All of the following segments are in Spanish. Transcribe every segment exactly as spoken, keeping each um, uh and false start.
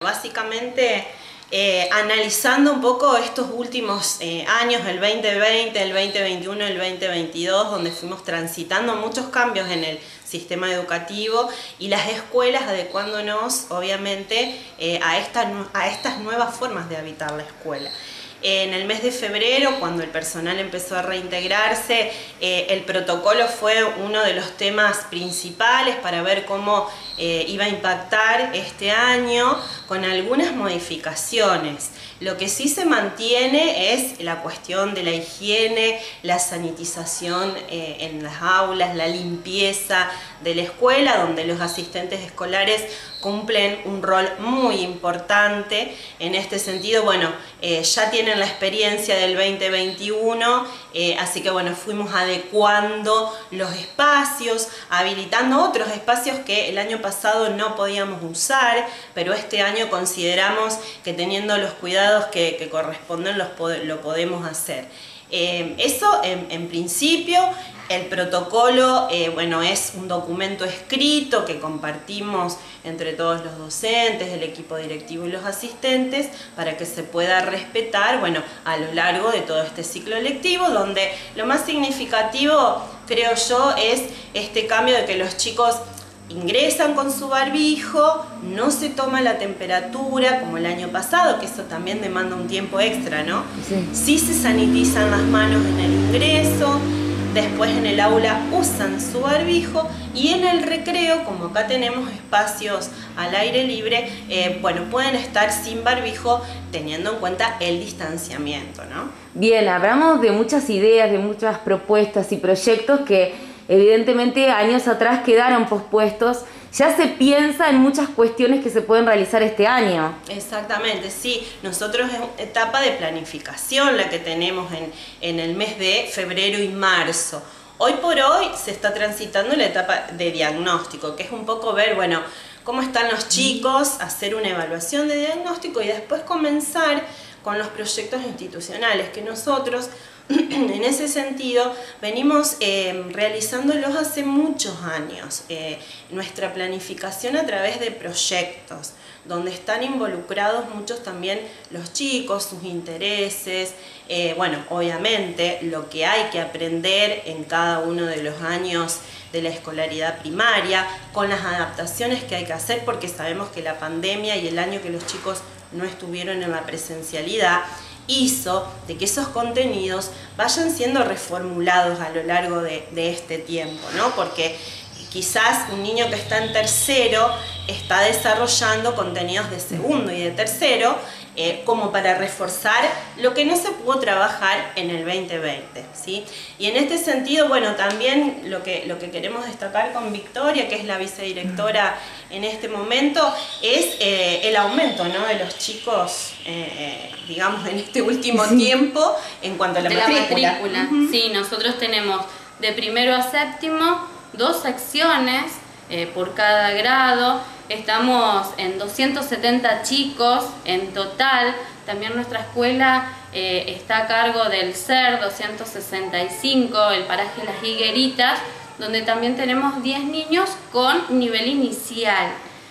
Básicamente, eh, analizando un poco estos últimos eh, años, el veinte veinte, el veinte veintiuno, el veinte veintidós, donde fuimos transitando muchos cambios en el sistema educativo y las escuelas adecuándonos, obviamente, eh, a, esta, a estas nuevas formas de habitar la escuela. En el mes de febrero, cuando el personal empezó a reintegrarse, eh, el protocolo fue uno de los temas principales para ver cómo eh, iba a impactar este año, con algunas modificaciones. Lo que sí se mantiene es la cuestión de la higiene, la sanitización eh, en las aulas, la limpieza de la escuela, donde los asistentes escolares cumplen un rol muy importante. En este sentido, bueno, eh, ya tienen la experiencia del veinte veintiuno, eh, así que bueno, fuimos adecuando los espacios, habilitando otros espacios que el año pasado no podíamos usar, pero este año consideramos que teniendo los cuidados que, que corresponden los, lo podemos hacer. Eh, eso en, en principio. El protocolo, eh, bueno, es un documento escrito que compartimos entre todos los docentes, el equipo directivo y los asistentes para que se pueda respetar, bueno, a lo largo de todo este ciclo lectivo, donde lo más significativo, creo yo, es este cambio de que los chicos ingresan con su barbijo, no se toma la temperatura como el año pasado, que eso también demanda un tiempo extra, ¿no? Sí. Sí se sanitizan las manos en el ingreso. Después en el aula usan su barbijo y en el recreo, como acá tenemos espacios al aire libre, eh, bueno, pueden estar sin barbijo teniendo en cuenta el distanciamiento, ¿no? Bien, hablamos de muchas ideas, de muchas propuestas y proyectos que evidentemente años atrás quedaron pospuestos. Ya se piensa en muchas cuestiones que se pueden realizar este año. Exactamente, sí. Nosotros es una etapa de planificación la que tenemos en, en el mes de febrero y marzo. Hoy por hoy se está transitando la etapa de diagnóstico, que es un poco ver, bueno, cómo están los chicos, hacer una evaluación de diagnóstico y después comenzar con los proyectos institucionales que nosotros, en ese sentido, venimos eh, realizándolos hace muchos años. Eh, nuestra planificación a través de proyectos, donde están involucrados muchos también los chicos, sus intereses, eh, bueno, obviamente lo que hay que aprender en cada uno de los años de la escolaridad primaria, con las adaptaciones que hay que hacer, porque sabemos que la pandemia y el año que los chicos no estuvieron en la presencialidad hizo de que esos contenidos vayan siendo reformulados a lo largo de, de este tiempo, ¿no? Porque quizás un niño que está en tercero está desarrollando contenidos de segundo y de tercero, eh, como para reforzar lo que no se pudo trabajar en el veinte veinte, ¿sí? Y en este sentido, bueno, también lo que, lo que queremos destacar con Victoria, que es la vicedirectora en este momento, es eh, el aumento, ¿no?, de los chicos, eh, digamos, en este último sí. tiempo, en cuanto a la de matrícula. La matrícula. Uh-huh. Sí, nosotros tenemos de primero a séptimo dos secciones eh, por cada grado. Estamos en doscientos setenta chicos en total. También nuestra escuela eh, está a cargo del C E R doscientos sesenta y cinco, el paraje Las Higueritas, donde también tenemos diez niños con nivel inicial.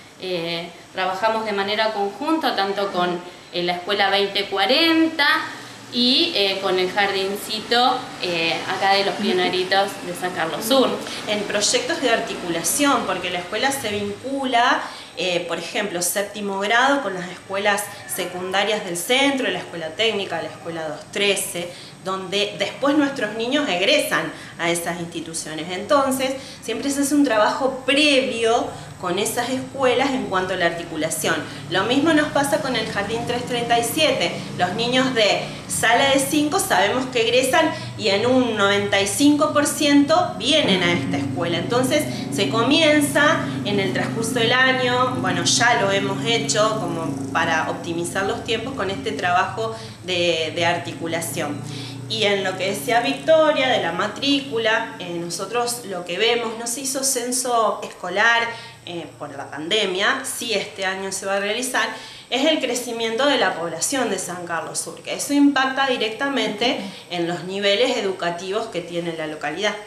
Eh, trabajamos de manera conjunta tanto con eh, la escuela veinte cuarenta y eh, con el jardincito eh, acá de los Pioneritos de San Carlos Sur. En proyectos de articulación, porque la escuela se vincula, eh, por ejemplo, séptimo grado con las escuelas secundarias del centro, la escuela técnica, la escuela doscientos trece, donde después nuestros niños egresan a esas instituciones. Entonces, siempre se hace un trabajo previo con esas escuelas en cuanto a la articulación. Lo mismo nos pasa con el Jardín trescientos treinta y siete. Los niños de sala de cinco sabemos que egresan y en un noventa y cinco por ciento vienen a esta escuela. Entonces, se comienza en el transcurso del año, bueno, ya lo hemos hecho como para optimizar los tiempos con este trabajo de, de articulación. Y en lo que decía Victoria de la matrícula, eh, nosotros lo que vemos, no se hizo censo escolar eh, por la pandemia, sí este año se va a realizar, es el crecimiento de la población de San Carlos Sur, que eso impacta directamente en los niveles educativos que tiene la localidad.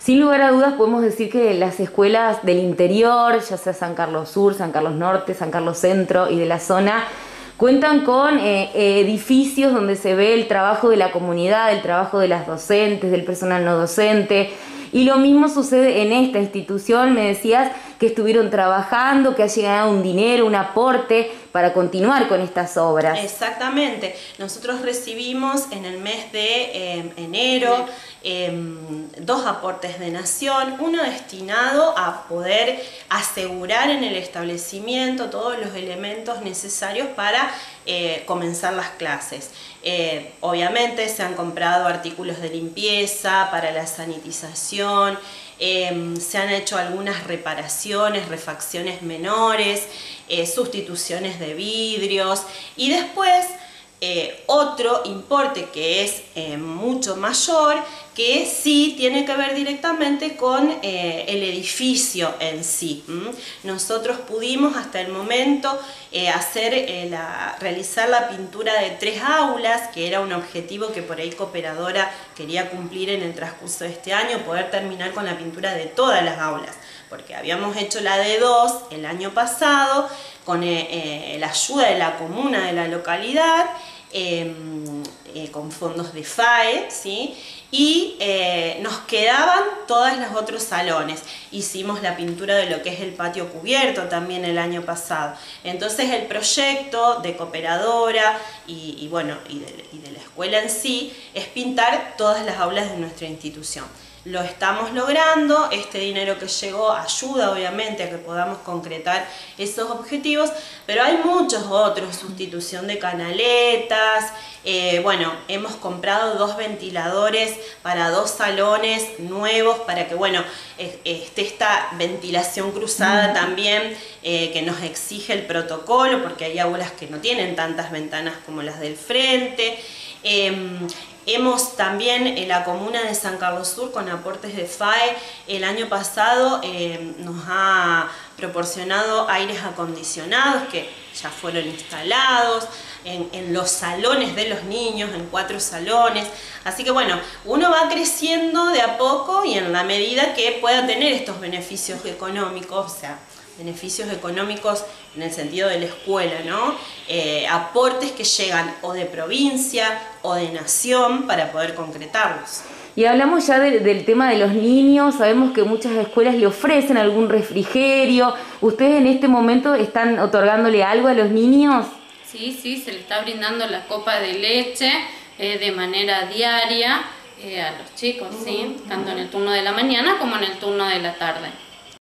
Sin lugar a dudas podemos decir que las escuelas del interior, ya sea San Carlos Sur, San Carlos Norte, San Carlos Centro y de la zona, cuentan con eh, edificios donde se ve el trabajo de la comunidad, el trabajo de las docentes, del personal no docente. Y lo mismo sucede en esta institución. Me decías que estuvieron trabajando, que ha llegado un dinero, un aporte para continuar con estas obras. Exactamente. Nosotros recibimos en el mes de eh, enero eh, dos aportes de Nación, uno destinado a poder asegurar en el establecimiento todos los elementos necesarios para eh, comenzar las clases. Eh, obviamente se han comprado artículos de limpieza para la sanitización, eh, se han hecho algunas reparaciones, refacciones menores, eh, sustituciones de vidrios y después eh, otro importe que es eh, mucho mayor, que sí tiene que ver directamente con eh, el edificio en sí. ¿Mm? Nosotros pudimos hasta el momento eh, hacer eh, la, realizar la pintura de tres aulas, que era un objetivo que por ahí Cooperadora quería cumplir en el transcurso de este año, poder terminar con la pintura de todas las aulas, porque habíamos hecho la de dos el año pasado con eh, eh, la ayuda de la comuna de la localidad, eh, eh, con fondos de F A E, ¿sí? Y eh, nos quedaban todos los otros salones. Hicimos la pintura de lo que es el patio cubierto también el año pasado. Entonces el proyecto de Cooperadora y, y, bueno, y, de, y de la escuela en sí es pintar todas las aulas de nuestra institución. Lo estamos logrando, este dinero que llegó ayuda obviamente a que podamos concretar esos objetivos, pero hay muchos otros, sustitución de canaletas, eh, bueno, hemos comprado dos ventiladores para dos salones nuevos para que, bueno, esté esta ventilación cruzada también eh, que nos exige el protocolo, porque hay aulas que no tienen tantas ventanas como las del frente. Eh, Hemos también en la comuna de San Carlos Sur, con aportes de F A E, el año pasado eh, nos ha proporcionado aires acondicionados que ya fueron instalados en, en los salones de los niños, en cuatro salones. Así que bueno, uno va creciendo de a poco y en la medida que pueda tener estos beneficios económicos, o sea, beneficios económicos en el sentido de la escuela, ¿no? Eh, aportes que llegan o de provincia o de nación para poder concretarlos. Y hablamos ya de, del tema de los niños, sabemos que muchas escuelas le ofrecen algún refrigerio. ¿Ustedes en este momento están otorgándole algo a los niños? Sí, sí, se le está brindando la copa de leche eh, de manera diaria eh, a los chicos, ¿sí? Tanto en el turno de la mañana como en el turno de la tarde.